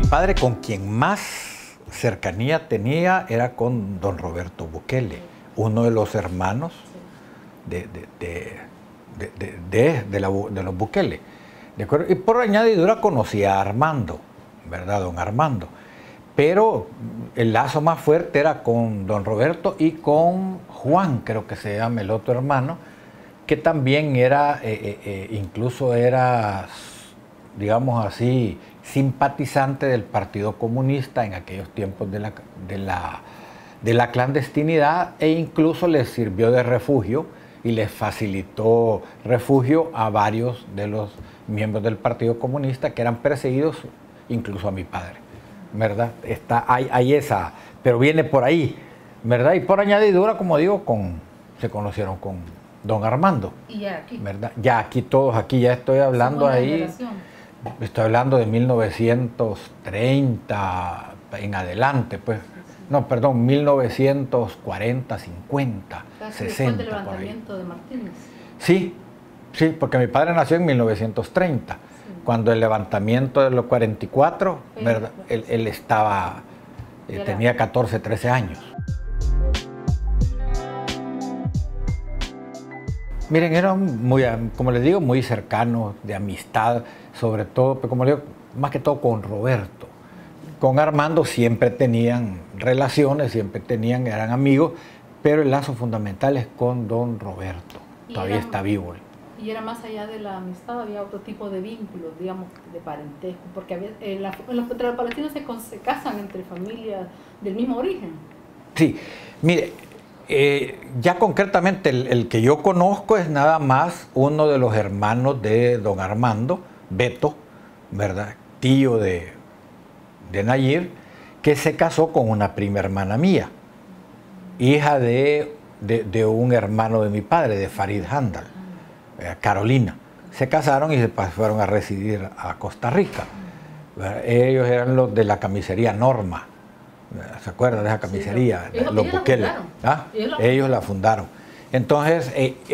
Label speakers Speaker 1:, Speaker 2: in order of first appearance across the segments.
Speaker 1: padre con quien más cercanía tenía era con don Roberto Bukele, uno de los hermanos de los Bukele. ¿De acuerdo? Y por añadidura conocía a Armando, ¿verdad? Don Armando. Pero el lazo más fuerte era con don Roberto y con Juan, creo que se llama el otro hermano, que también era, incluso era, digamos así, simpatizante del Partido Comunista en aquellos tiempos de la clandestinidad, e incluso les sirvió de refugio y les facilitó refugio a varios de los miembros del Partido Comunista que eran perseguidos, incluso a mi padre, ¿verdad? Hay esa, pero viene por ahí, ¿verdad? Y por añadidura, como digo, se conocieron con don Armando.
Speaker 2: Y ya aquí.
Speaker 1: ¿Verdad? Ya aquí todos, aquí ya estoy hablando ahí, estoy hablando de 1930 en adelante, pues. No, perdón, 1940, 50,
Speaker 2: casi
Speaker 1: 60.
Speaker 2: Después del levantamiento de Martínez.
Speaker 1: Sí, sí, porque mi padre nació en 1930. Sí. Cuando el levantamiento de los 44, ¿verdad? Él estaba, tenía 14, 13 años. Miren, eran muy, como les digo, muy cercanos, de amistad, sobre todo, pero como les digo, más que todo con Roberto. Con Armando siempre tenían relaciones, eran amigos, pero el lazo fundamental es con don Roberto. Todavía está vivo.
Speaker 2: Y era más allá de la amistad, había otro tipo de vínculos, digamos, de parentesco, porque había, entre los palestinos se casan entre familias del mismo origen.
Speaker 1: Sí, mire, ya concretamente el que yo conozco es nada más uno de los hermanos de don Armando, Beto, ¿verdad? Tío de Nayir, que se casó con una prima hermana mía, hija de un hermano de mi padre, de Farid Handal, Carolina. Se casaron y se fueron a residir a Costa Rica. Ellos eran los de la camisería Norma. ¿Se acuerdan de esa camisería?
Speaker 2: Sí,
Speaker 1: los Bukele. Ellos la fundaron. Entonces,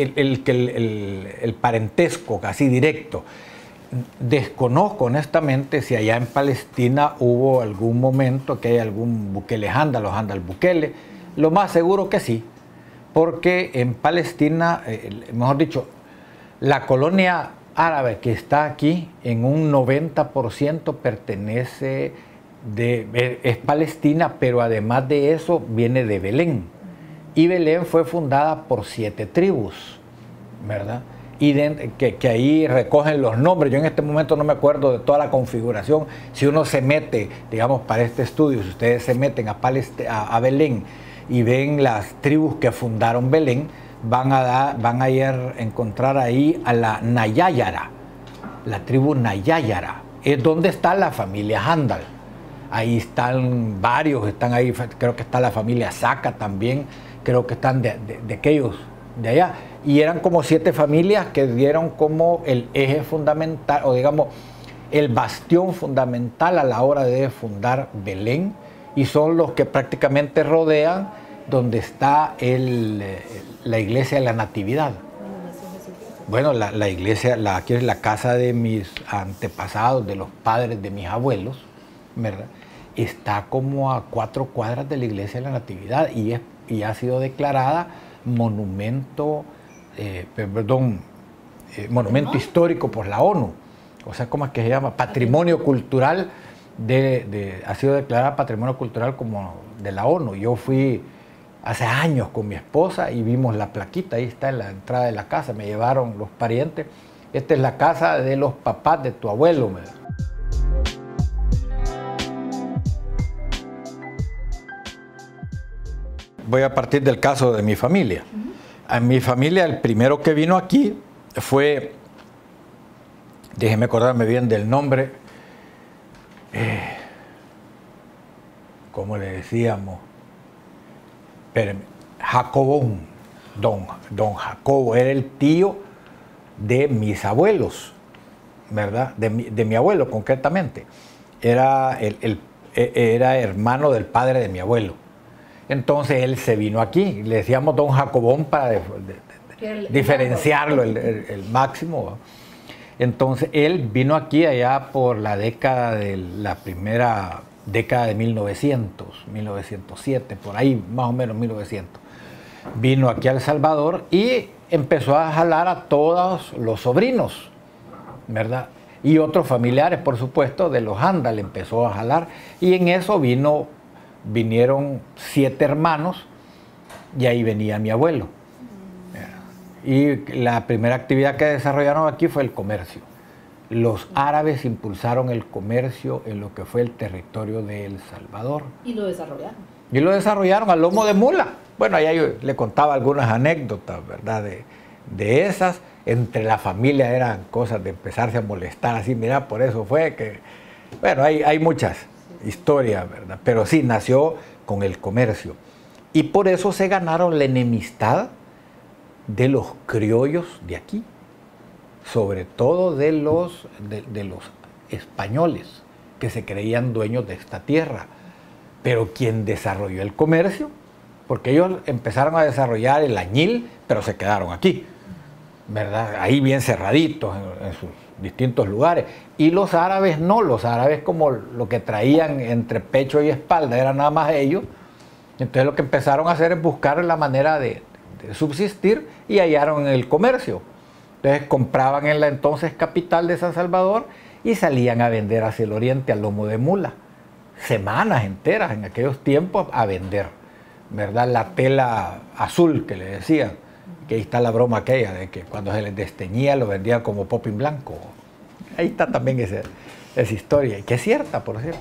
Speaker 1: el parentesco casi directo. Desconozco honestamente si allá en Palestina hubo algún momento que hay algún Bukele Handal o Handal Bukele. Lo más seguro que sí, porque en Palestina, mejor dicho, la colonia árabe que está aquí en un 90% pertenece es Palestina, pero además de eso viene de Belén. Y Belén fue fundada por 7 tribus, ¿verdad? Y que ahí recogen los nombres. Yo en este momento no me acuerdo de toda la configuración. Si uno se mete, digamos, para este estudio, si ustedes se meten a Belén y ven las tribus que fundaron Belén, van a encontrar ahí a la Nayayara, la tribu Nayayara. Es donde está la familia Handal. Ahí están varios, están ahí, creo que está la familia Saca también, creo que están de aquellos de allá. Y eran como 7 familias que dieron como el eje fundamental, o digamos, el bastión fundamental a la hora de fundar Belén, y son los que prácticamente rodean donde está la iglesia de la Natividad. Bueno, la iglesia, aquí es la casa de mis antepasados, de los padres de mis abuelos, ¿verdad? Está como a 4 cuadras de la iglesia de la Natividad y ha sido declarada monumento, monumento histórico por la ONU. O sea, ¿cómo es que se llama? Patrimonio cultural, ha sido declarada patrimonio cultural como de la ONU. Yo fui hace años con mi esposa y vimos la plaquita, ahí está en la entrada de la casa, me llevaron los parientes. Esta es la casa de los papás de tu abuelo. Voy a partir del caso de mi familia. A mi familia, el primero que vino aquí fue, déjeme acordarme bien del nombre, ¿cómo le decíamos? Jacobón, don Jacobo, era el tío de mis abuelos, ¿verdad? De mi abuelo concretamente. Era hermano del padre de mi abuelo. Entonces él se vino aquí, le decíamos don Jacobón para diferenciarlo, el máximo. Entonces él vino aquí allá por la primera década de 1900, 1907, por ahí más o menos 1900. Vino aquí a El Salvador y empezó a jalar a todos los sobrinos, ¿verdad? Y otros familiares, por supuesto, de los Handal empezó a jalar. Y en eso vinieron 7 hermanos y ahí venía mi abuelo. Y la primera actividad que desarrollaron aquí fue el comercio. Los árabes impulsaron el comercio en lo que fue el territorio de El Salvador.
Speaker 2: Y lo desarrollaron.
Speaker 1: Y lo desarrollaron a lomo de mula. Bueno, allá yo le contaba algunas anécdotas, ¿verdad? De esas, entre la familia eran cosas de empezarse a molestar, así, mira, por eso fue que... Bueno, hay muchas historias, ¿verdad? Pero sí, nació con el comercio. Y por eso se ganaron la enemistad de los criollos de aquí, sobre todo de los españoles, que se creían dueños de esta tierra. Pero quien desarrolló el comercio, porque ellos empezaron a desarrollar el añil, pero se quedaron aquí, ¿verdad? Ahí bien cerraditos en sus distintos lugares. Y los árabes no, los árabes como lo que traían entre pecho y espalda era nada más ellos. Entonces lo que empezaron a hacer es buscar la manera de subsistir y hallaron el comercio. Entonces compraban en la entonces capital de San Salvador y salían a vender hacia el oriente a lomo de mula. Semanas enteras en aquellos tiempos a vender, ¿verdad? La tela azul que le decían, que ahí está la broma aquella de que cuando se les desteñía lo vendían como popín blanco. Ahí está también esa historia, y que es cierta, por cierto.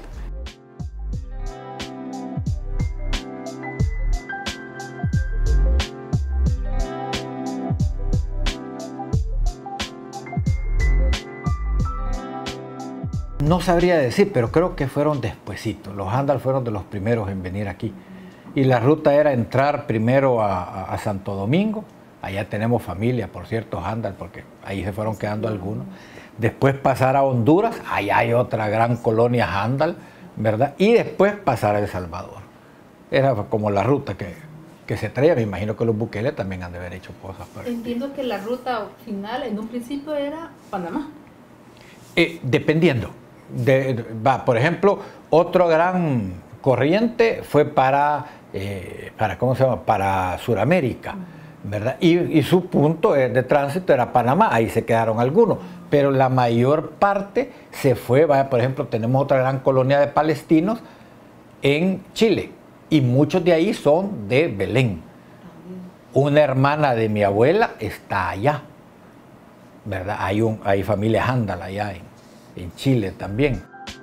Speaker 1: No sabría decir, pero creo que fueron despuesitos. Los Handal fueron de los primeros en venir aquí. Y la ruta era entrar primero a Santo Domingo. Allá tenemos familia, por cierto, Handal, porque ahí se fueron quedando algunos. Después pasar a Honduras, allá hay otra gran colonia Handal, ¿verdad? Y después pasar a El Salvador. Era como la ruta que se traía. Me imagino que los Bukele también han de haber hecho cosas.
Speaker 2: Entiendo que la ruta final en un principio era Panamá.
Speaker 1: Dependiendo. Por ejemplo, otro gran corriente fue para ¿cómo se llama? Para Sudamérica, ¿verdad? Y su punto de tránsito era Panamá, ahí se quedaron algunos, pero la mayor parte se fue, por ejemplo, tenemos otra gran colonia de palestinos en Chile, y muchos de ahí son de Belén. Una hermana de mi abuela está allá, ¿verdad? Hay familia Handal allá en Chile también.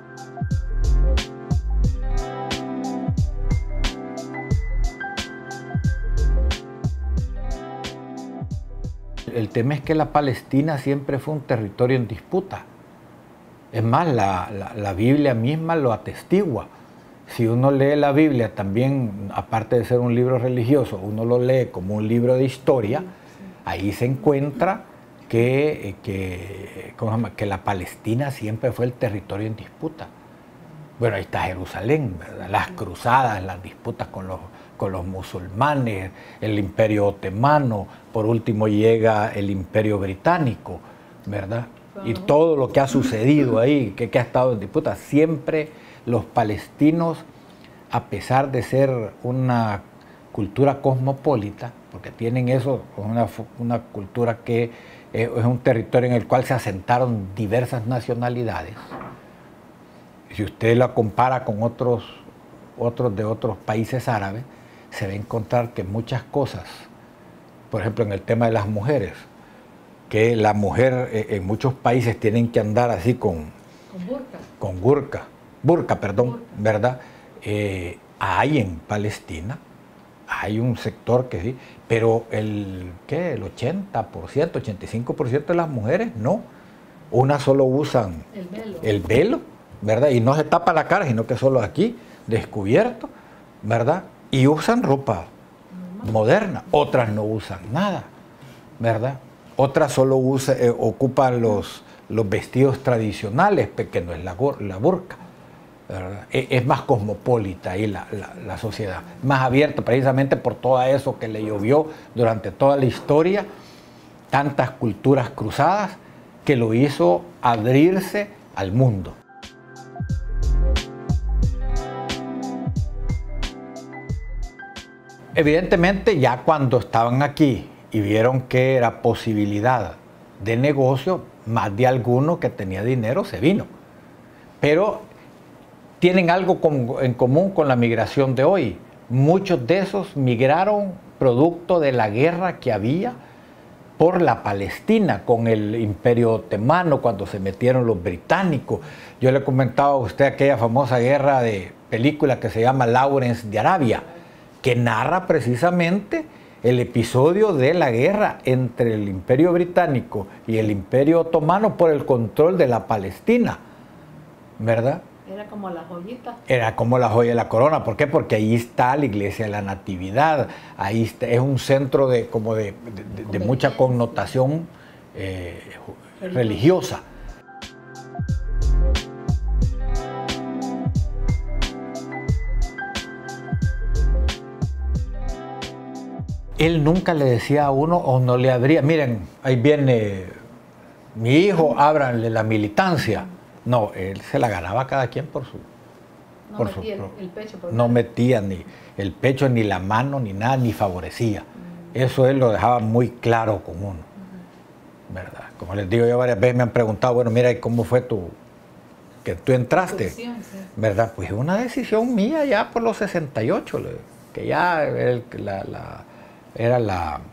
Speaker 1: El tema es que la Palestina siempre fue un territorio en disputa. Es más, la Biblia misma lo atestigua. Si uno lee la Biblia también, aparte de ser un libro religioso, uno lo lee como un libro de historia, ahí se encuentra que la Palestina siempre fue el territorio en disputa. Bueno, ahí está Jerusalén, ¿verdad? Las cruzadas, las disputas con los musulmanes, el imperio otomano, por último llega el imperio británico, ¿verdad? Y todo lo que ha sucedido ahí, que ha estado en disputa, siempre los palestinos, a pesar de ser una cultura cosmopolita, porque tienen eso, una cultura que es un territorio en el cual se asentaron diversas nacionalidades. Si usted la compara con otros de otros países árabes, se va a encontrar que muchas cosas, por ejemplo en el tema de las mujeres, que la mujer en muchos países tienen que andar así con burka, ¿verdad? Hay en Palestina, hay un sector que sí, pero el 80%, 85% de las mujeres no. Unas solo usan el velo, ¿verdad? Y no se tapa la cara, sino que solo aquí, descubierto, ¿verdad? Y usan ropa moderna, otras no usan nada, ¿verdad? Otras solo ocupan los vestidos tradicionales, que no es la burka, ¿verdad? Es más cosmopolita ahí la sociedad, más abierta precisamente por todo eso que le llovió durante toda la historia, tantas culturas cruzadas, que lo hizo abrirse al mundo. Evidentemente, ya cuando estaban aquí y vieron que era posibilidad de negocio, más de alguno que tenía dinero se vino. Pero tienen algo en común con la migración de hoy. Muchos de esos migraron producto de la guerra que había por la Palestina con el Imperio Otomano, cuando se metieron los británicos. Yo le comentaba a usted aquella famosa guerra de película que se llama Lawrence de Arabia, que narra precisamente el episodio de la guerra entre el Imperio Británico y el Imperio Otomano por el control de la Palestina, ¿verdad?
Speaker 2: Era como la joyita.
Speaker 1: Era como la joya de la corona. ¿Por qué? Porque ahí está la iglesia de la Natividad. Ahí está, es un centro de mucha connotación religiosa. Él nunca le decía a uno o no le abría, miren, ahí viene mi hijo, ábranle la militancia. No, él se la ganaba cada quien por su...
Speaker 2: No metía el pecho.
Speaker 1: No metía ni el pecho, ni la mano, ni nada, ni favorecía. Eso él lo dejaba muy claro con uno, ¿verdad? Como les digo, yo varias veces me han preguntado, bueno, mira, ¿cómo fue que tú entraste?
Speaker 2: Sí.
Speaker 1: ¿Verdad? Pues una decisión mía ya por los 68, que ya era la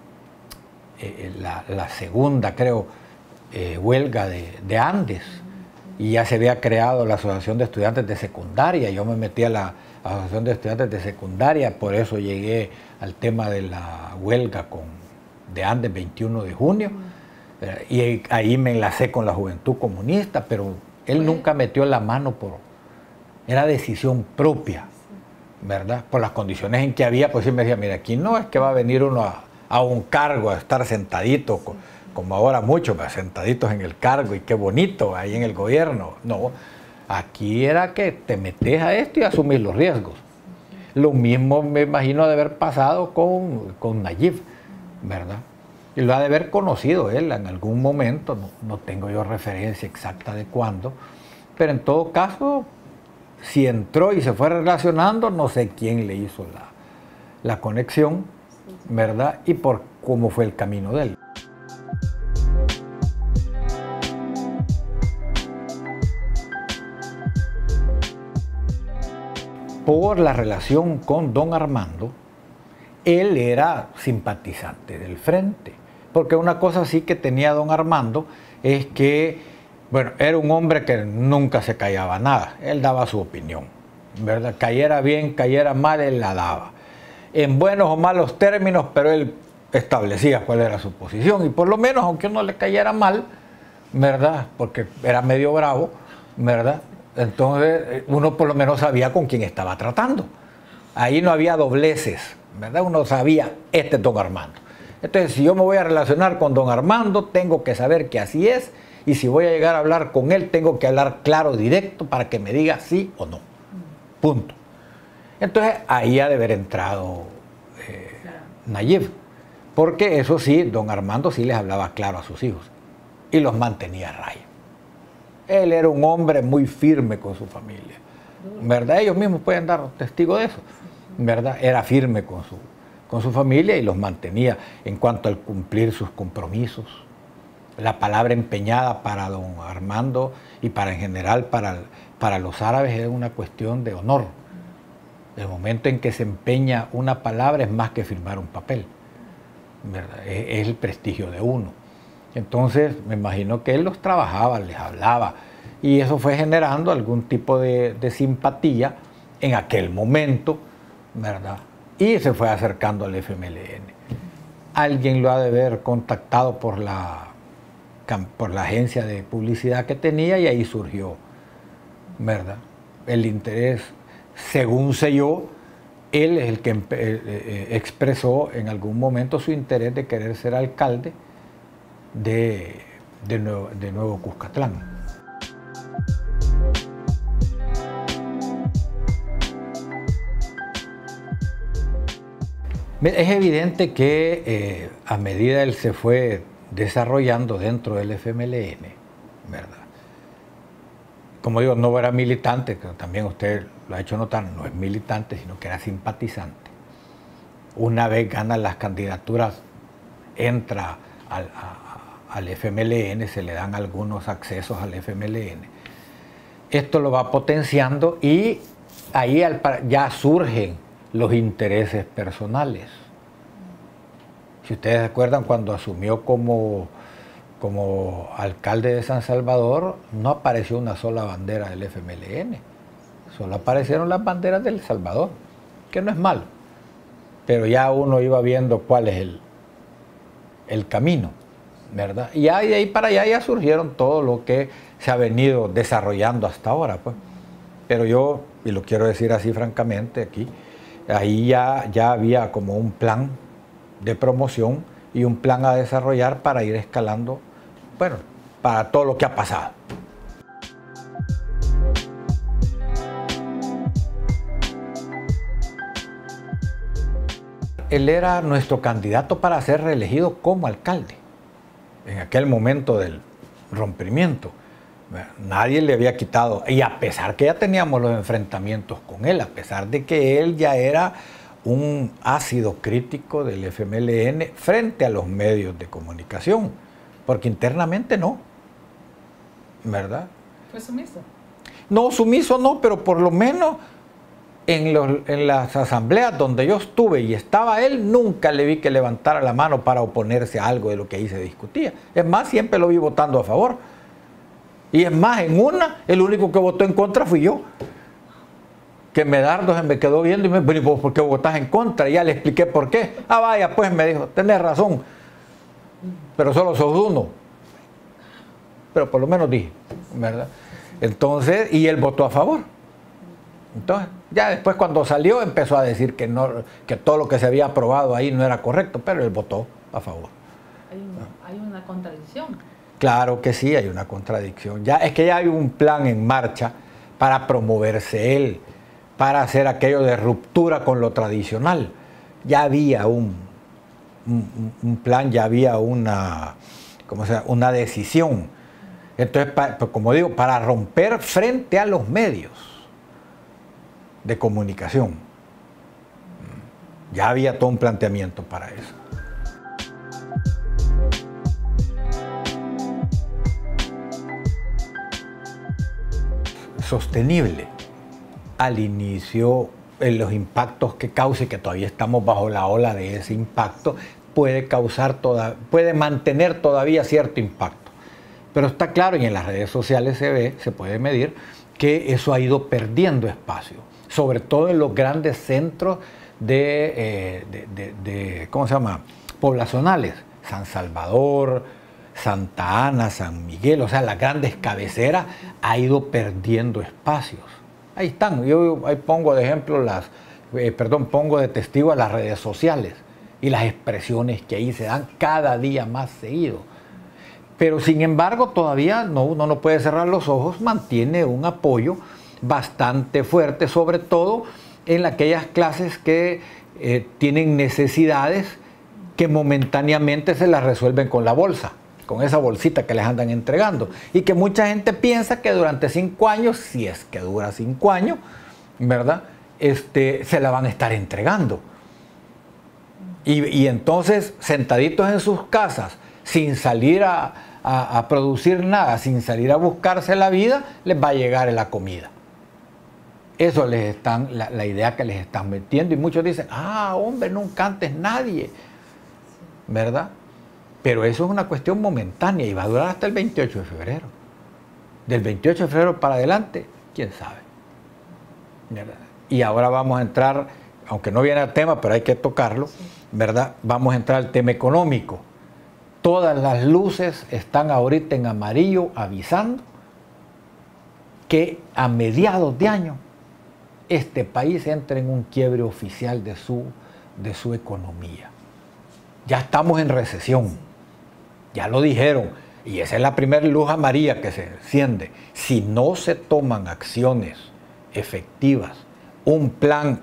Speaker 1: segunda, creo, huelga de Andes. Y ya se había creado la Asociación de Estudiantes de Secundaria. Yo me metí a la Asociación de Estudiantes de Secundaria, por eso llegué al tema de la huelga de Andes 21 de junio. Y ahí me enlacé con la Juventud Comunista, pero él nunca metió la mano era decisión propia, ¿verdad? Por las condiciones en que había, pues sí me decía, mira, aquí no es que va a venir uno a un cargo, a estar sentadito, como ahora muchos, sentaditos en el cargo y qué bonito ahí en el gobierno. No, aquí era que te metes a esto y asumís los riesgos. Lo mismo me imagino de haber pasado con Nayib, ¿verdad? Y lo ha de haber conocido él en algún momento, no tengo yo referencia exacta de cuándo, pero en todo caso, si entró y se fue relacionando, no sé quién le hizo la conexión, ¿verdad? Y por cómo fue el camino de él. Por la relación con don Armando, él era simpatizante del Frente, porque una cosa sí que tenía don Armando es que, bueno, era un hombre que nunca se callaba nada, él daba su opinión, ¿verdad? Cayera bien, cayera mal, él la daba, en buenos o malos términos, pero él establecía cuál era su posición, y por lo menos, aunque uno le cayera mal, ¿verdad? Porque era medio bravo, ¿verdad? Entonces uno por lo menos sabía con quién estaba tratando. Ahí no había dobleces, ¿verdad? Uno sabía, este es don Armando. Entonces, si yo me voy a relacionar con don Armando, tengo que saber que así es, y si voy a llegar a hablar con él, tengo que hablar claro, directo, para que me diga sí o no. Punto. Entonces, ahí ha de haber entrado Nayib, porque eso sí, don Armando sí les hablaba claro a sus hijos, y los mantenía a raya. Él era un hombre muy firme con su familia, ¿verdad? Ellos mismos pueden dar testigo de eso, ¿verdad? Era firme con su familia y los mantenía en cuanto al cumplir sus compromisos. La palabra empeñada para don Armando y en general para los árabes es una cuestión de honor. El momento en que se empeña una palabra es más que firmar un papel, ¿verdad? Es el prestigio de uno. Entonces, me imagino que él los trabajaba, les hablaba, y eso fue generando algún tipo de simpatía en aquel momento, ¿verdad? Y se fue acercando al FMLN. Alguien lo ha de haber contactado por la agencia de publicidad que tenía y ahí surgió, ¿verdad? El interés, según sé yo, él es el que expresó en algún momento su interés de querer ser alcalde de Nuevo Cuscatlán. Es evidente que a medida él se fue desarrollando dentro del FMLN, ¿verdad? Como digo, no era militante, que también usted lo ha hecho notar, no es militante, sino que era simpatizante. Una vez gana las candidaturas, entra al FMLN, se le dan algunos accesos al FMLN. Esto lo va potenciando y ahí ya surgen los intereses personales. Si ustedes se acuerdan, cuando asumió como alcalde de San Salvador, no apareció una sola bandera del FMLN, solo aparecieron las banderas del Salvador, que no es malo, pero ya uno iba viendo cuál es el camino, ¿verdad? Y ya de ahí para allá ya surgieron todo lo que se ha venido desarrollando hasta ahora, pues. Pero yo, y lo quiero decir así francamente aquí, ahí ya había como un plan de promoción y un plan a desarrollar para ir escalando, bueno, para todo lo que ha pasado. Él era nuestro candidato para ser reelegido como alcalde en aquel momento del rompimiento. Nadie le había quitado, y a pesar que ya teníamos los enfrentamientos con él, a pesar de que él ya era un ácido crítico del FMLN frente a los medios de comunicación, porque internamente no, ¿verdad?
Speaker 2: ¿Fue sumiso?
Speaker 1: No, sumiso no, pero por lo menos en las asambleas donde yo estuve y estaba él, nunca le vi que levantara la mano para oponerse a algo de lo que ahí se discutía. Es más, siempre lo vi votando a favor. Y es más, en una, el único que votó en contra fui yo. Que Medardo se me quedó viendo y me dijo, ¿por qué votás en contra? Y ya le expliqué por qué. Ah, vaya, pues me dijo, tenés razón, pero solo sos uno. Pero por lo menos dije, ¿verdad? Entonces, y él votó a favor. Entonces, ya después cuando salió empezó a decir que todo lo que se había aprobado ahí no era correcto, pero él votó a favor.
Speaker 2: Hay una contradicción.
Speaker 1: Claro que sí, hay una contradicción. Es que ya hay un plan en marcha para promoverse él, para hacer aquello de ruptura con lo tradicional. Ya había un plan, ya había una decisión. Entonces, como digo, para romper frente a los medios de comunicación. Ya había todo un planteamiento para eso. Sostenible al inicio, en los impactos que cause, que todavía estamos bajo la ola de ese impacto, puede mantener todavía cierto impacto. Pero está claro, y en las redes sociales se puede medir, que eso ha ido perdiendo espacio, sobre todo en los grandes centros poblacionales, San Salvador, Santa Ana, San Miguel, o sea, las grandes cabeceras, ha ido perdiendo espacios. Ahí están, yo ahí pongo de ejemplo pongo de testigo a las redes sociales y las expresiones que ahí se dan cada día más seguido. Pero sin embargo, todavía uno no puede cerrar los ojos, mantiene un apoyo bastante fuerte, sobre todo en aquellas clases que tienen necesidades que momentáneamente se las resuelven con la bolsa, con esa bolsita que les andan entregando, y que mucha gente piensa que durante 5 años, si es que dura 5 años, ¿verdad? Se la van a estar entregando. Y entonces, sentaditos en sus casas, sin salir a producir nada, sin salir a buscarse la vida, les va a llegar la comida. Eso la idea que les están metiendo, y muchos dicen, hombre, nunca antes nadie, ¿verdad? Pero eso es una cuestión momentánea y va a durar hasta el 28 de febrero. Del 28 de febrero para adelante, quién sabe, ¿verdad? Y ahora vamos a entrar, aunque no viene al tema, pero hay que tocarlo, ¿verdad? Vamos a entrar al tema económico. Todas las luces están ahorita en amarillo avisando que a mediados de año este país entra en un quiebre oficial de su economía. Ya estamos en recesión, ya lo dijeron, y esa es la primera luz amarilla que se enciende. Si no se toman acciones efectivas, un plan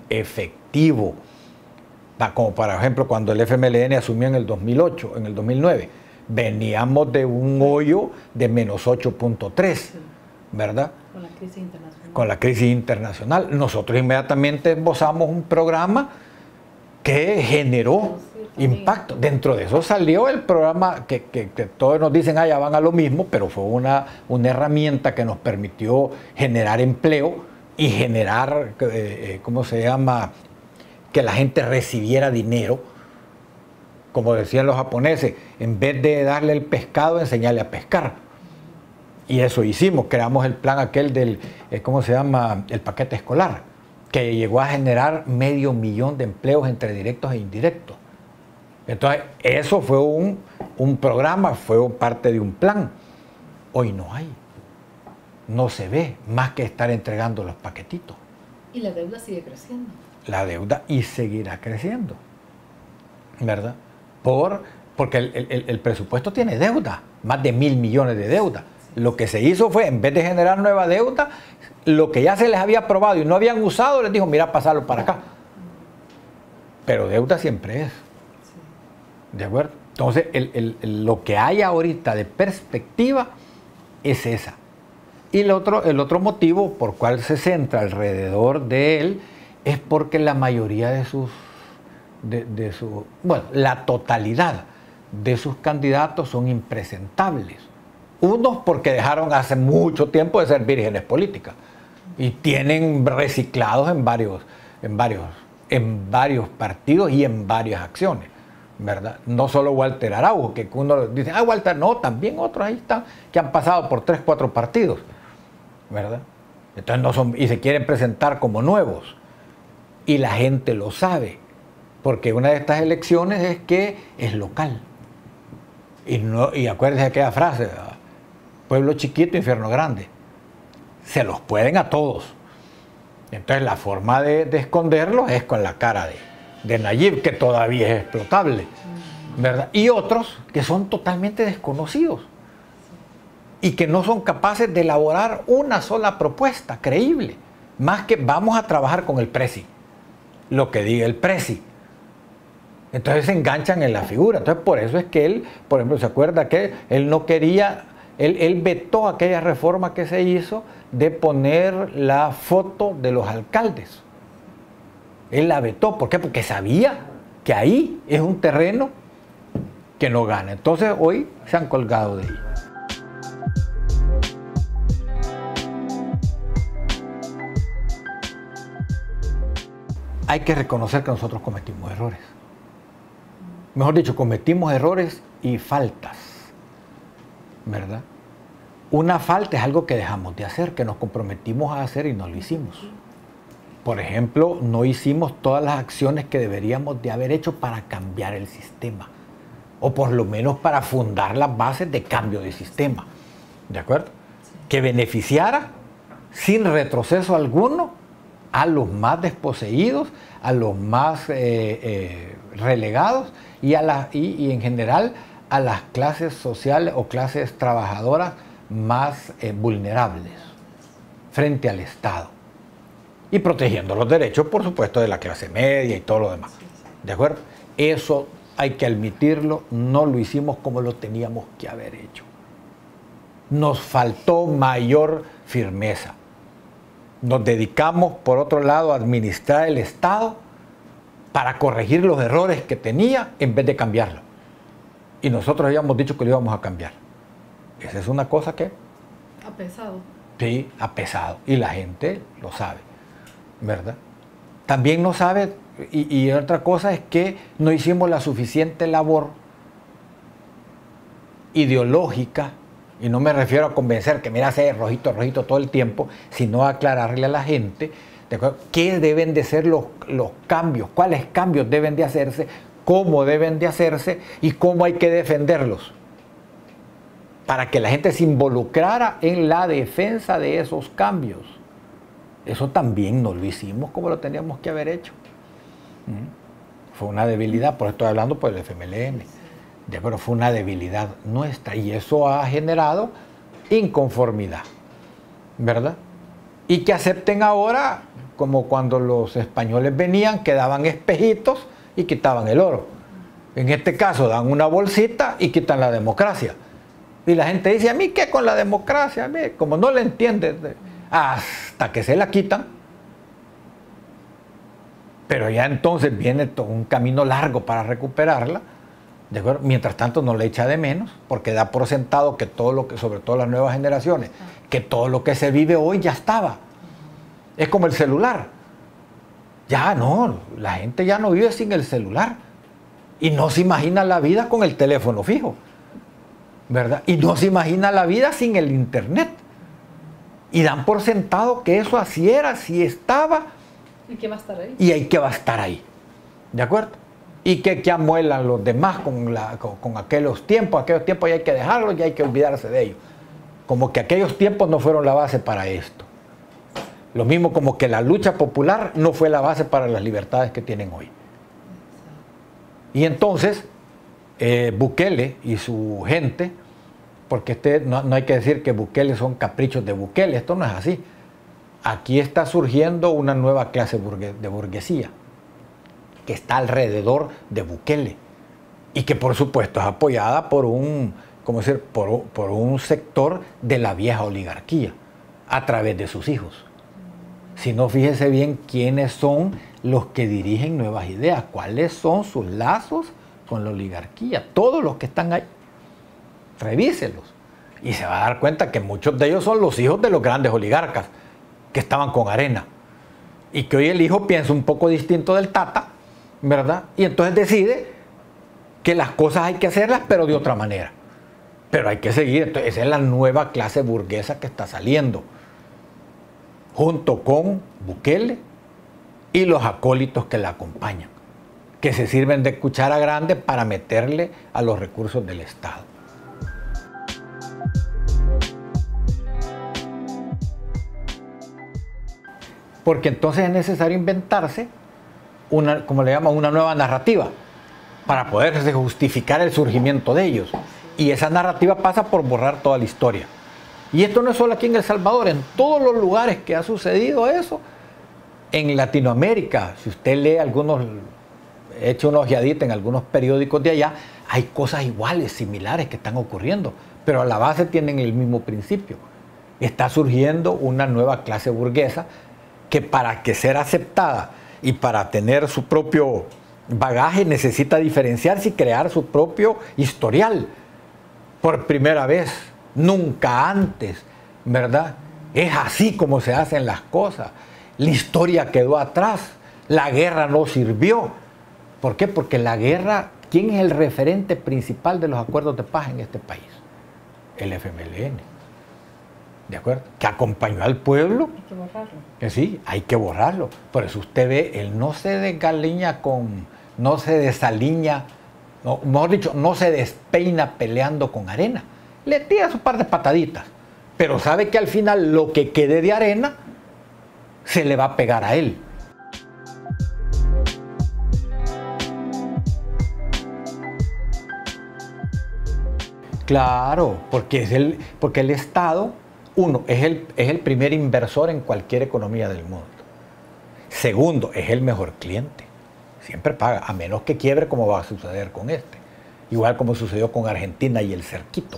Speaker 1: efectivo, como por ejemplo cuando el FMLN asumió en el 2008, en el 2009, veníamos de un hoyo de menos 8.3, ¿verdad?
Speaker 2: Con la crisis internacional.
Speaker 1: Con la crisis internacional. Nosotros inmediatamente esbozamos un programa que generó impacto. Dentro de eso salió el programa que todos nos dicen, ya van a lo mismo, pero fue una herramienta que nos permitió generar empleo y generar, ¿cómo se llama?, que la gente recibiera dinero. Como decían los japoneses, en vez de darle el pescado, enseñarle a pescar. Y eso hicimos, creamos el plan aquel del, ¿cómo se llama?, el paquete escolar, que llegó a generar 500.000 de empleos entre directos e indirectos. Entonces, eso fue un programa, fue parte de un plan. Hoy no hay, no se ve, más que estar entregando los paquetitos.
Speaker 2: Y la deuda sigue creciendo.
Speaker 1: La deuda y seguirá creciendo, ¿verdad? Porque el presupuesto tiene deuda, más de 1.000 millones de deuda. Lo que se hizo fue, en vez de generar nueva deuda, lo que ya se les había aprobado y no habían usado, les dijo, mira, pasarlo para acá. Pero deuda siempre es. ¿De acuerdo? Entonces, lo que hay ahorita de perspectiva es esa. Y el otro motivo por cual se centra alrededor de él es porque la mayoría la totalidad de sus candidatos son impresentables. Unos porque dejaron hace mucho tiempo de ser vírgenes políticas y tienen reciclados en varios partidos y en varias acciones, ¿verdad? No solo Walter Araujo, que uno dice, Walter, no, también otros ahí están que han pasado por 3, 4 partidos, ¿verdad? Entonces no son, y se quieren presentar como nuevos. Y la gente lo sabe, porque una de estas elecciones es que es local. Y acuérdense de aquella frase, pueblo chiquito, infierno grande. Se los pueden a todos. Entonces la forma de esconderlos es con la cara de Nayib, que todavía es explotable, ¿verdad? Y otros que son totalmente desconocidos y que no son capaces de elaborar una sola propuesta creíble, más que vamos a trabajar con el presi, lo que diga el presi. Entonces se enganchan en la figura. Entonces por eso es que él, por ejemplo, se acuerda que él no quería, él vetó aquella reforma que se hizo de poner la foto de los alcaldes. Él la vetó. ¿Por qué? Porque sabía que ahí es un terreno que no gana. Entonces hoy se han colgado de ahí. Hay que reconocer que nosotros cometimos errores. Mejor dicho, cometimos errores y faltas, ¿verdad? Una falta es algo que dejamos de hacer, que nos comprometimos a hacer y no lo hicimos. Por ejemplo, no hicimos todas las acciones que deberíamos de haber hecho para cambiar el sistema, o por lo menos para fundar las bases de cambio de sistema, ¿de acuerdo? Que beneficiara sin retroceso alguno a los más desposeídos, a los más relegados y en general a las clases sociales o clases trabajadoras más vulnerables frente al Estado y protegiendo los derechos, por supuesto, de la clase media y todo lo demás. ¿De acuerdo? Eso hay que admitirlo, no lo hicimos como lo teníamos que haber hecho. Nos faltó mayor firmeza. Nos dedicamos, por otro lado, a administrar el Estado para corregir los errores que tenía en vez de cambiarlo. Y nosotros habíamos dicho que lo íbamos a cambiar. Esa es una cosa que...
Speaker 2: Ha pesado.
Speaker 1: Sí, ha pesado. Y la gente lo sabe, ¿verdad? También no sabe, y otra cosa es que no hicimos la suficiente labor ideológica, y no me refiero a convencer que mira, sea rojito, rojito todo el tiempo, sino a aclararle a la gente qué deben de ser los cambios, cuáles cambios deben de hacerse, cómo deben de hacerse y cómo hay que defenderlos, para que la gente se involucrara en la defensa de esos cambios. Eso también no lo hicimos como lo teníamos que haber hecho. Fue una debilidad, por eso estoy hablando por el FMLN. De acuerdo, fue una debilidad nuestra y eso ha generado inconformidad, ¿verdad? Y que acepten ahora, como cuando los españoles venían, que daban espejitos y quitaban el oro. En este caso dan una bolsita y quitan la democracia. Y la gente dice, ¿a mí qué con la democracia? A mí, como no la entiende, hasta que se la quitan. Pero ya entonces viene todo un camino largo para recuperarla. ¿De acuerdo? Mientras tanto no le echa de menos, porque da por sentado que todo lo que, sobre todo las nuevas generaciones, que todo lo que se vive hoy ya estaba. Es como el celular. Ya no, la gente ya no vive sin el celular. Y no se imagina la vida con el teléfono fijo, ¿verdad? Y no se imagina la vida sin el internet. Y dan por sentado que eso así era, así estaba.
Speaker 2: Y que va a estar ahí.
Speaker 1: Y hay que va a estar ahí. ¿De acuerdo? Y que amuelan los demás con aquellos tiempos ya hay que dejarlos y hay que olvidarse de ellos. Como que aquellos tiempos no fueron la base para esto. Lo mismo como que la lucha popular no fue la base para las libertades que tienen hoy. Y entonces, Bukele y su gente, porque no hay que decir que Bukele son caprichos de Bukele, esto no es así. Aquí está surgiendo una nueva clase de burguesía que está alrededor de Bukele y que por supuesto es apoyada por un sector de la vieja oligarquía a través de sus hijos. Si no, fíjese bien quiénes son los que dirigen Nuevas Ideas, cuáles son sus lazos con la oligarquía, todos los que están ahí, revíselos y se va a dar cuenta que muchos de ellos son los hijos de los grandes oligarcas que estaban con Arena y que hoy el hijo piensa un poco distinto del tata, ¿verdad? Y entonces decide que las cosas hay que hacerlas pero de otra manera, pero hay que seguir. Entonces esa es la nueva clase burguesa que está saliendo junto con Bukele y los acólitos que la acompañan, que se sirven de cuchara grande para meterle a los recursos del Estado. Porque entonces es necesario inventarse una, como le llaman, una nueva narrativa para poder justificar el surgimiento de ellos. Y esa narrativa pasa por borrar toda la historia. Y esto no es solo aquí en El Salvador, en todos los lugares que ha sucedido eso, en Latinoamérica, si usted lee echa una ojeadita en algunos periódicos de allá, hay cosas iguales, similares que están ocurriendo, pero a la base tienen el mismo principio. Está surgiendo una nueva clase burguesa que para que ser aceptada y para tener su propio bagaje necesita diferenciarse y crear su propio historial. Por primera vez, nunca antes, ¿verdad? Es así como se hacen las cosas. La historia quedó atrás, la guerra no sirvió. ¿Por qué? Porque la guerra, ¿quién es el referente principal de los acuerdos de paz en este país? El FMLN. ¿De acuerdo? Que acompañó al pueblo.
Speaker 2: Hay que borrarlo.
Speaker 1: Que sí, hay que borrarlo. Por eso usted ve, él no se desgaliña no se desaliña, mejor dicho, no se despeina peleando con Arena. Le tira su par de pataditas, pero sabe que al final lo que quede de Arena se le va a pegar a él. Claro, porque el Estado, uno, es el primer inversor en cualquier economía del mundo. Segundo, es el mejor cliente. Siempre paga, a menos que quiebre, como va a suceder con este. Igual como sucedió con Argentina y el cerquito.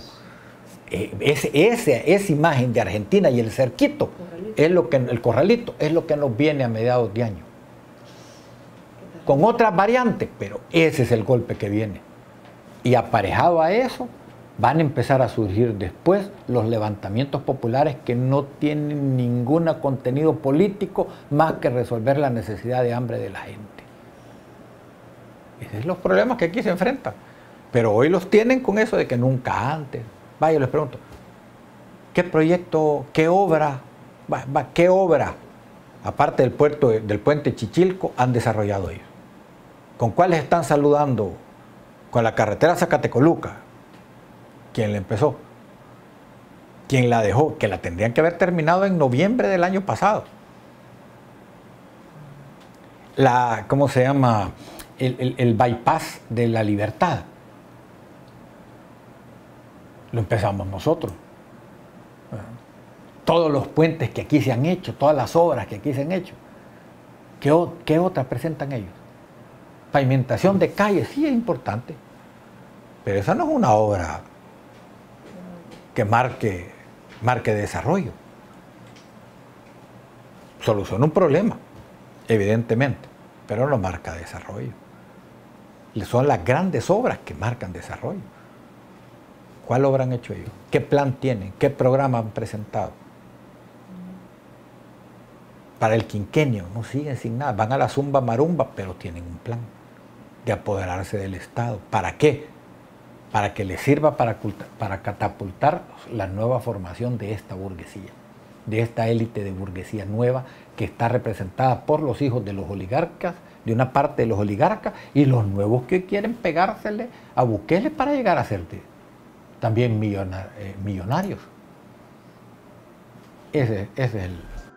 Speaker 1: Esa imagen de Argentina y el cerquito, el corralito, es lo que nos viene a mediados de año. Con otras variantes, pero ese es el golpe que viene. Y aparejado a eso, van a empezar a surgir después los levantamientos populares que no tienen ningún contenido político más que resolver la necesidad de hambre de la gente. Esos son los problemas que aquí se enfrentan. Pero hoy los tienen con eso de que nunca antes. Vaya, les pregunto, ¿qué proyecto, qué obra, aparte del puente Chichilco, han desarrollado ellos? ¿Con cuáles están saludando? Con la carretera Zacatecoluca. ¿Quién la empezó? ¿Quién la dejó? Que la tendrían que haber terminado en noviembre del año pasado. ¿Cómo se llama? El bypass de la Libertad. Lo empezamos nosotros. Todos los puentes que aquí se han hecho, todas las obras que aquí se han hecho. ¿Qué otras presentan ellos? Pavimentación de calles, sí es importante, pero esa no es una obra que marque desarrollo. Soluciona un problema, evidentemente, pero no marca desarrollo. Son las grandes obras que marcan desarrollo. ¿Cuál obra han hecho ellos? ¿Qué plan tienen? ¿Qué programa han presentado? Para el quinquenio no siguen sin nada, van a la zumba marumba, pero tienen un plan de apoderarse del Estado. ¿Para qué? Para que les sirva para catapultar la nueva formación de esta burguesía, de esta élite de burguesía nueva que está representada por los hijos de los oligarcas, de una parte de los oligarcas, y los nuevos que quieren pegársele a Bukele para llegar a ser también millonarios. Ese es el...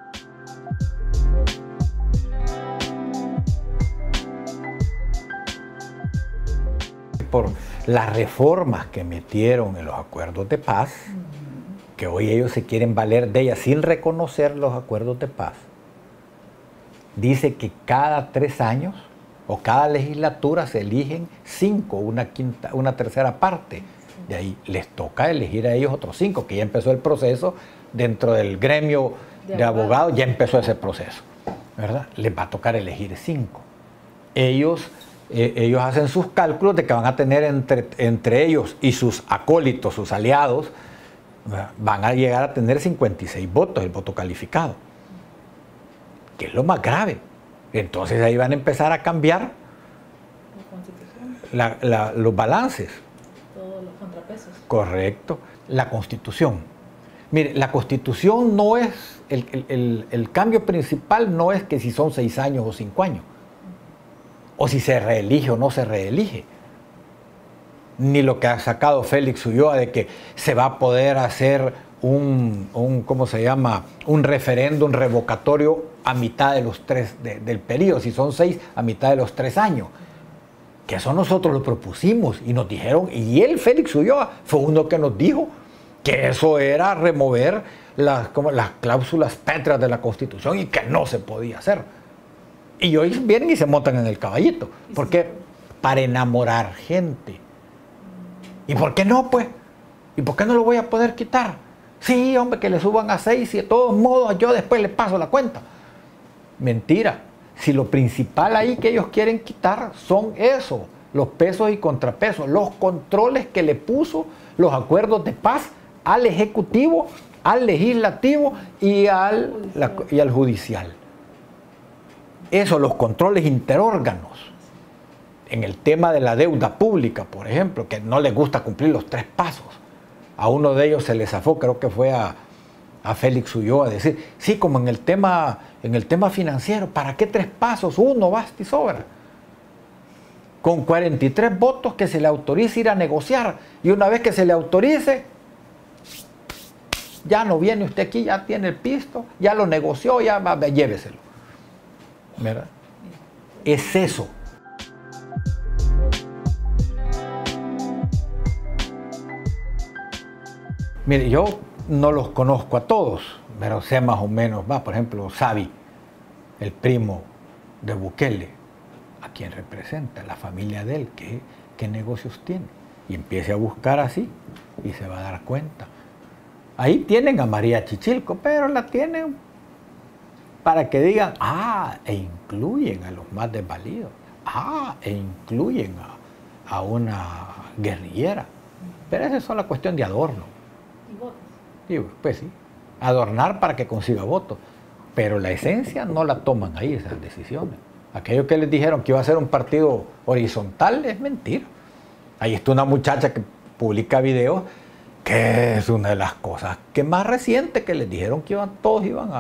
Speaker 1: Por las reformas que metieron en los acuerdos de paz, que hoy ellos se quieren valer de ellas sin reconocer los acuerdos de paz. Dice que cada 3 años o cada legislatura se eligen 5, una tercera parte. De ahí les toca elegir a ellos otros 5, que ya empezó el proceso dentro del gremio de abogados, ya empezó ese proceso, ¿verdad? Les va a tocar elegir 5. Ellos hacen sus cálculos de que van a tener entre ellos y sus acólitos, sus aliados, van a llegar a tener 56 votos, el voto calificado, que es lo más grave. Entonces ahí van a empezar a cambiar los balances.
Speaker 2: Todos los contrapesos.
Speaker 1: Correcto. La Constitución. Mire, la Constitución no es, el cambio principal no es que si son 6 años o 5 años, o si se reelige o no se reelige. Ni lo que ha sacado Félix Ulloa de que se va a poder hacer ¿cómo se llama? Un referéndum revocatorio a mitad de los 3 del periodo, si son 6, a mitad de los 3 años. Que eso nosotros lo propusimos y nos dijeron, y él, Félix Ulloa, fue uno que nos dijo que eso era remover las cláusulas pétreas de la Constitución y que no se podía hacer. Y hoy vienen y se montan en el caballito. ¿Por qué? Para enamorar gente. ¿Y por qué no, pues? ¿Y por qué no lo voy a poder quitar? Sí, hombre, que le suban a 6 y de todos modos yo después le paso la cuenta. Mentira. Si lo principal ahí que ellos quieren quitar son eso, los pesos y contrapesos, los controles que le puso los acuerdos de paz al Ejecutivo, al Legislativo y al Judicial. Eso, los controles interórganos. En el tema de la deuda pública, por ejemplo, que no les gusta cumplir los 3 pasos. A uno de ellos se le zafó, creo que fue a Félix Ulloa, decir, sí, como en el tema financiero, ¿para qué 3 pasos? 1 basta y sobra. Con 43 votos que se le autorice ir a negociar, y una vez que se le autorice, ya no viene usted aquí, ya tiene el pisto, ya lo negoció, ya lléveselo. ¿Verdad? Es eso. Mire, yo no los conozco a todos, pero sé más o menos, por ejemplo, Savi, el primo de Bukele, a quien representa, la familia de él, qué negocios tiene. Y empiece a buscar así y se va a dar cuenta. Ahí tienen a María Chichilco, pero la tienen para que digan, e incluyen a los más desvalidos, e incluyen a una guerrillera. Pero esa es solo cuestión de adorno.
Speaker 2: ¿Y votos?
Speaker 1: Sí, pues sí, adornar para que consiga votos. Pero la esencia no la toman ahí, esas decisiones. Aquello que les dijeron que iba a ser un partido horizontal es mentira. Ahí está una muchacha que publica videos, que es una de las cosas que más reciente, que les dijeron que todos iban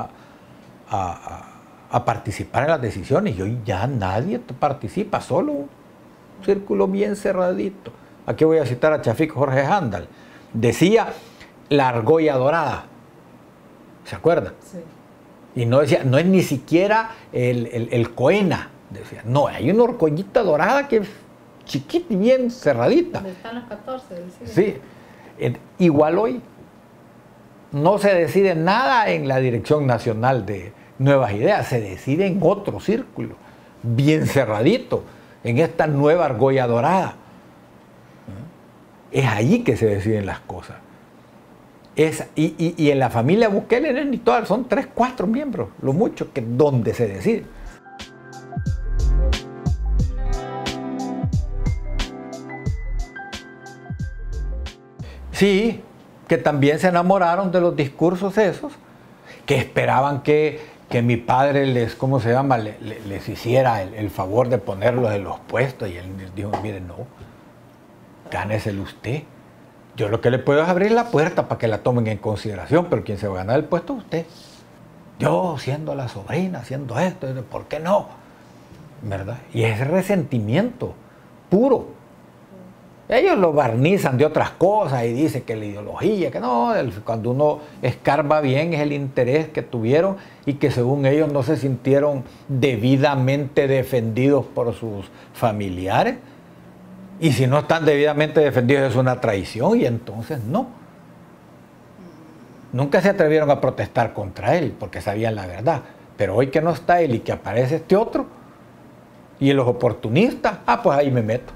Speaker 1: a participar en las decisiones, y hoy ya nadie participa, solo un círculo bien cerradito. Aquí voy a citar a Chafik Jorge Handal. Decía la argolla dorada, ¿se acuerdan?
Speaker 2: Sí.
Speaker 1: Y no decía, no es ni siquiera el coena, decía, no, hay una argollita dorada que es chiquita y bien cerradita.
Speaker 2: Donde están las 14 del siglo.
Speaker 1: Sí, igual hoy no se decide nada en la Dirección Nacional de Nuevas Ideas, se decide en otro círculo, bien cerradito, en esta nueva argolla dorada. Es allí que se deciden las cosas. Y en la familia Bukele ni todas, son 3, 4 miembros, lo mucho, que donde se decide. Sí, que también se enamoraron de los discursos esos, que esperaban que mi padre les, ¿cómo se llama?, les hiciera el favor de ponerlos en los puestos, y él les dijo, mire, no, gáneselo usted. Yo lo que le puedo es abrir la puerta para que la tomen en consideración, pero quien se va a ganar el puesto es usted. Yo, siendo la sobrina, haciendo esto, ¿por qué no? ¿Verdad? Y es resentimiento puro. Ellos lo barnizan de otras cosas y dicen que la ideología, que no, cuando uno escarba bien es el interés que tuvieron y que según ellos no se sintieron debidamente defendidos por sus familiares. Y si no están debidamente defendidos es una traición, y entonces no. Nunca se atrevieron a protestar contra él porque sabían la verdad. Pero hoy que no está él y que aparece este otro, y los oportunistas, pues ahí me meto.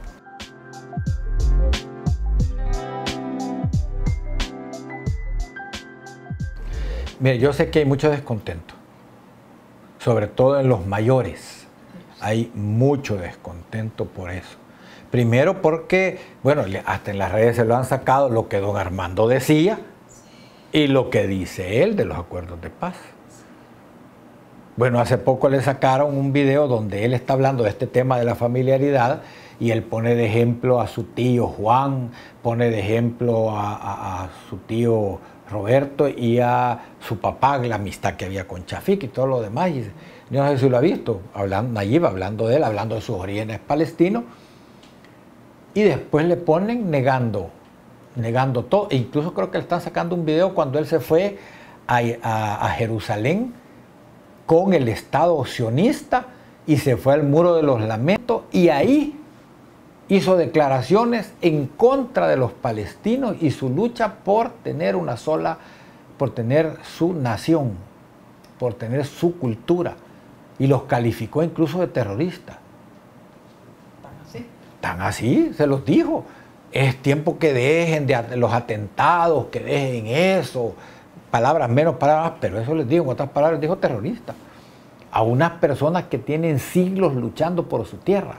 Speaker 1: Mire, yo sé que hay mucho descontento, sobre todo en los mayores. Hay mucho descontento por eso. Primero porque, bueno, hasta en las redes se lo han sacado lo que don Armando decía y lo que dice él de los acuerdos de paz. Bueno, hace poco le sacaron un video donde él está hablando de este tema de la familiaridad y él pone de ejemplo a su tío Juan, pone de ejemplo a su tío Roberto y a su papá, la amistad que había con Chafik y todo lo demás. Y yo no sé si lo ha visto, Nayib hablando de él, hablando de sus orígenes palestinos. Y después le ponen negando todo. E incluso creo que le están sacando un video cuando él se fue a Jerusalén con el Estado sionista y se fue al Muro de los Lamentos y ahí hizo declaraciones en contra de los palestinos y su lucha por tener por tener su nación, por tener su cultura, y los calificó incluso de terroristas. Tan así, se los dijo. Es tiempo que dejen de los atentados, que dejen eso, palabras menos palabras, pero eso les digo, en otras palabras, dijo terrorista a unas personas que tienen siglos luchando por su tierra.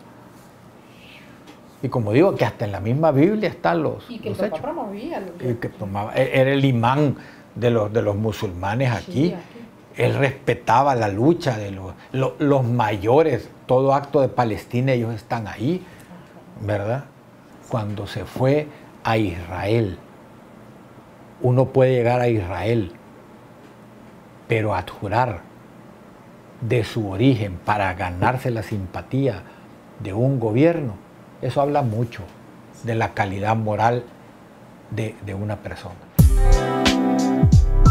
Speaker 1: Y como digo, que hasta en la misma Biblia están los
Speaker 2: y que
Speaker 1: los
Speaker 2: el
Speaker 1: hechos.
Speaker 2: papá promovía
Speaker 1: Era el imán de los musulmanes aquí. Sí, aquí. Él respetaba la lucha de los mayores, todo acto de Palestina, ellos están ahí, ¿verdad? Cuando se fue a Israel, uno puede llegar a Israel, pero adjurar de su origen para ganarse la simpatía de un gobierno, eso habla mucho de la calidad moral de una persona.